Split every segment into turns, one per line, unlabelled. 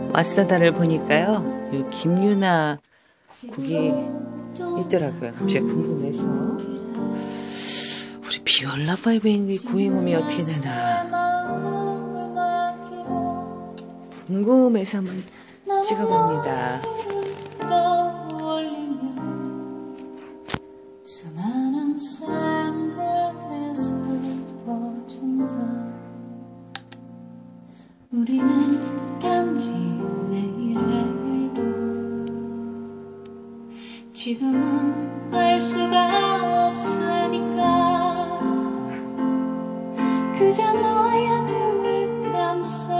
마사다를 보니까요, 요 김유나 곡이 있더라고요. 갑자기 궁금해서. 우리 비올라 파이브의 고잉홈이 어떻게 되나 궁금해서 한번 찍어봅니다.
수많은 생각에서 버틴다. 우리는 단지 내일도 지금은 알 수가 없으니까 그저 너의 등을 감싸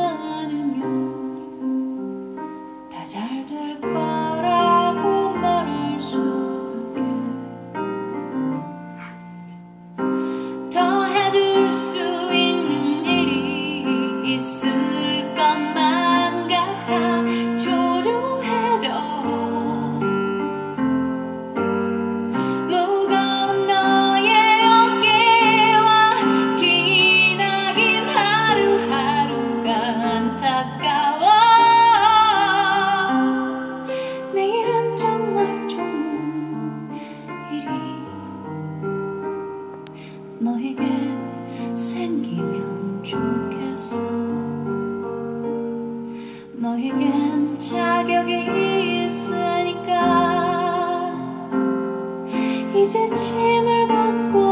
안으면 다 잘 될 거라고 말할 수밖에 더 해줄 수 있는 일이 있을 것만 같아 초조해져. 무거운 너의 어깨와 기나긴 하루하루가 안타까워. 내일은 정말 좋은 일이 너에게 생기면 좋겠어. 너에겐 자격이 있으니까 이제 짐을 벗고